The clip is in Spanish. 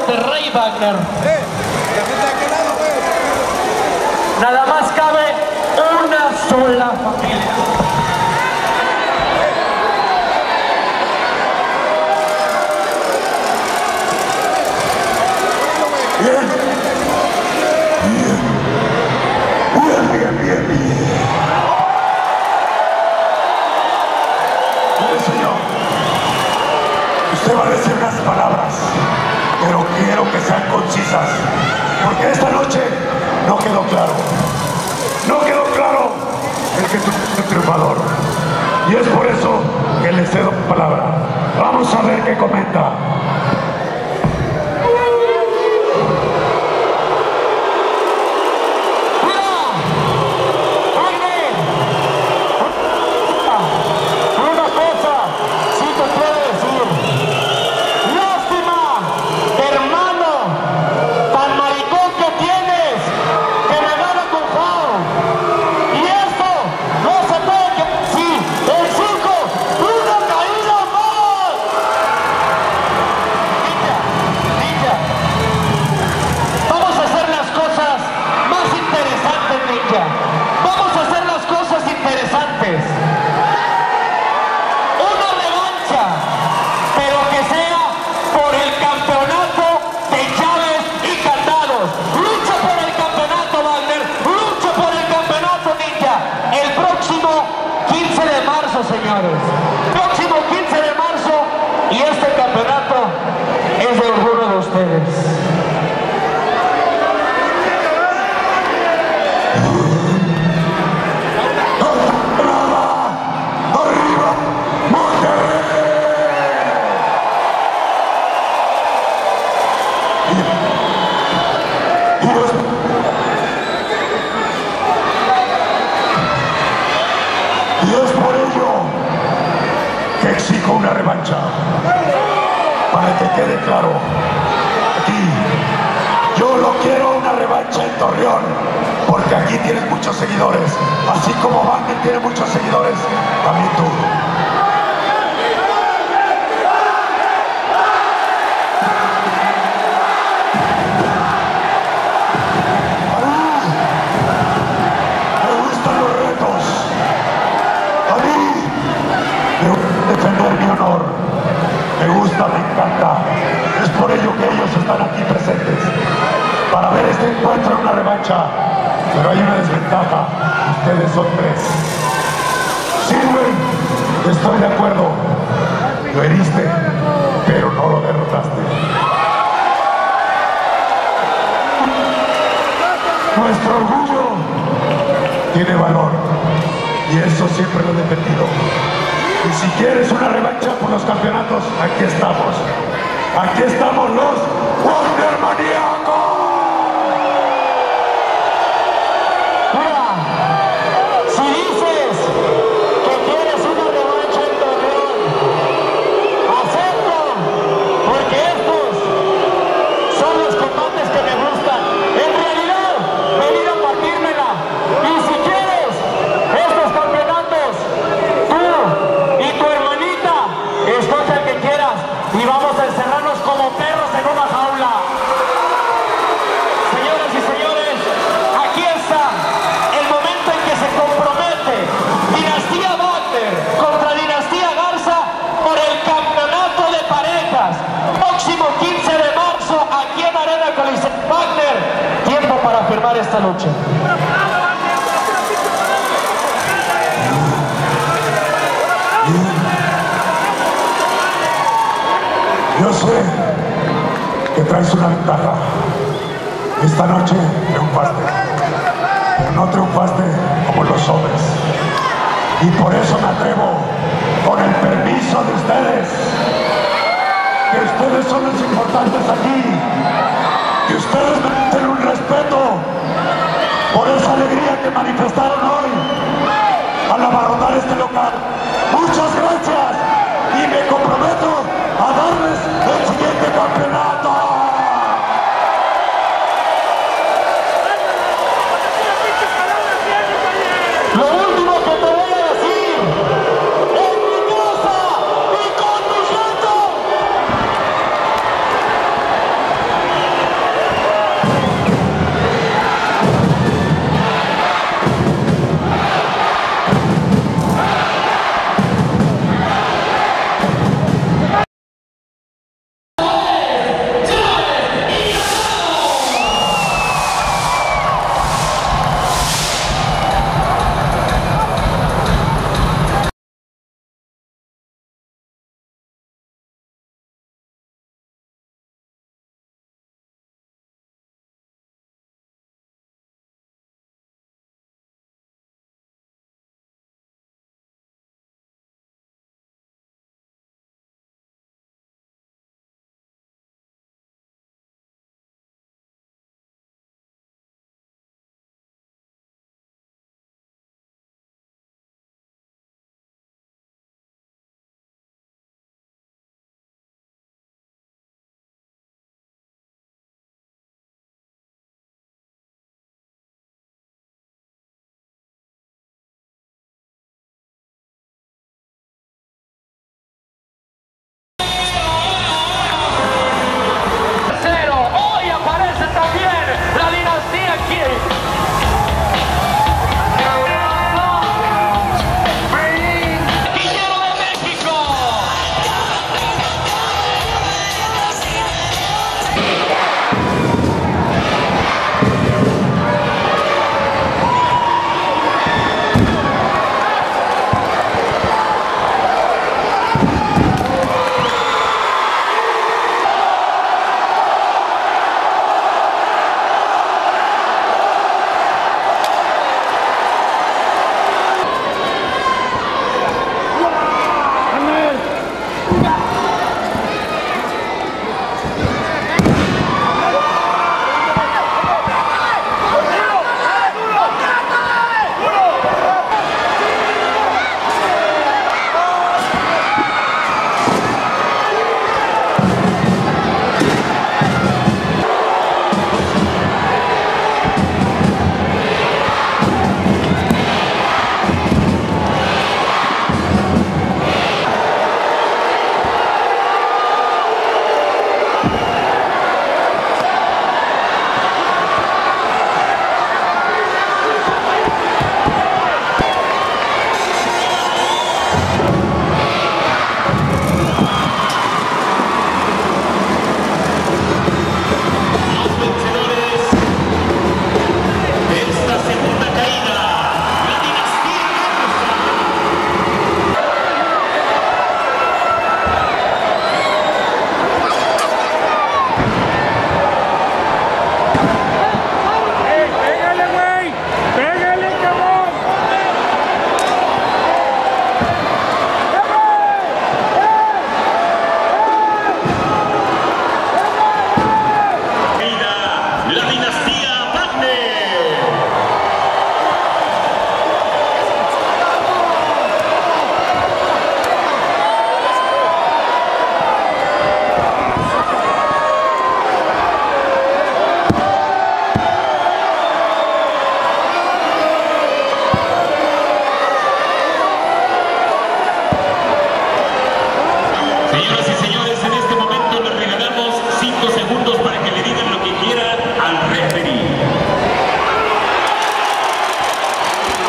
Monterrey, Wagner. Nada más cabe una sola familia. Bien. Señor, usted va a decir unas palabras, pero quiero que sean concisas, porque esta noche no quedó claro el que es un triunfador, y es por eso que le cedo palabra. Vamos a ver qué comenta. Señores, próximo 15 de marzo y este campeonato es de orgullo de ustedes. ¡Arriba, Monterrey! Y es por ello que exijo una revancha, para que quede claro. Aquí, yo lo quiero una revancha en Torreón, porque aquí tienes muchos seguidores, así como Wagner tiene muchos seguidores, también tú. Me encanta, es por ello que ellos están aquí presentes, para ver este encuentro en una revancha, pero hay una desventaja, ustedes son 3. Sí, güey, estoy de acuerdo, lo heriste, pero no lo derrotaste. Nuestro orgullo tiene valor, y eso siempre lo he defendido. Y si quieres una revancha por los campeonatos, aquí estamos. Aquí estamos los Wagner Maníacos. Mira, si dices que quieres una revancha en Torreón, acepto, porque estos son los combates que me gustan. En realidad, venir a partírmela. Y si quieres estos campeonatos, tú, escoge el que quieras y vamos a encerrarnos como perros en una jaula. Señoras y señores, aquí está el momento en que se compromete Dinastía Wagner contra Dinastía Garza por el campeonato de parejas. Próximo 15 de marzo aquí en Arena Coliseo. Wagner, tiempo para firmar esta lucha. Yo sé que traes una ventaja. Esta noche triunfaste, pero no triunfaste como los hombres. Y por eso me atrevo, con el permiso de ustedes, que ustedes son los importantes aquí, que ustedes merecen un respeto por esa alegría que manifestaron hoy al abarrotar este local. Muchas gracias y me comprometo a darles el siguiente campeonato. Lo último que te voy a decir, en mi casa y con mi gente. Señoras y señores.